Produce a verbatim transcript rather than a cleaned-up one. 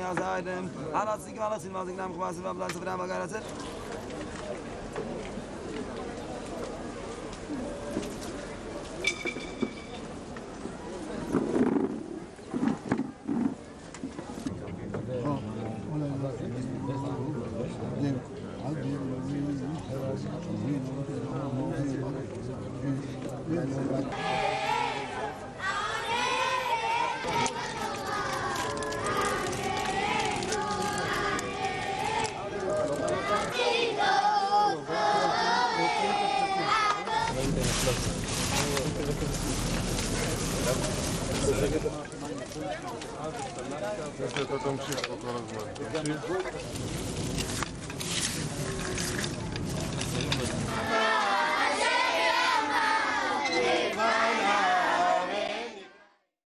Seiten. Alles Sieg, alles in was ich nahm, was war Platz für einmal gerade. אתה תמשיך פה כל הזמן. תמשיך.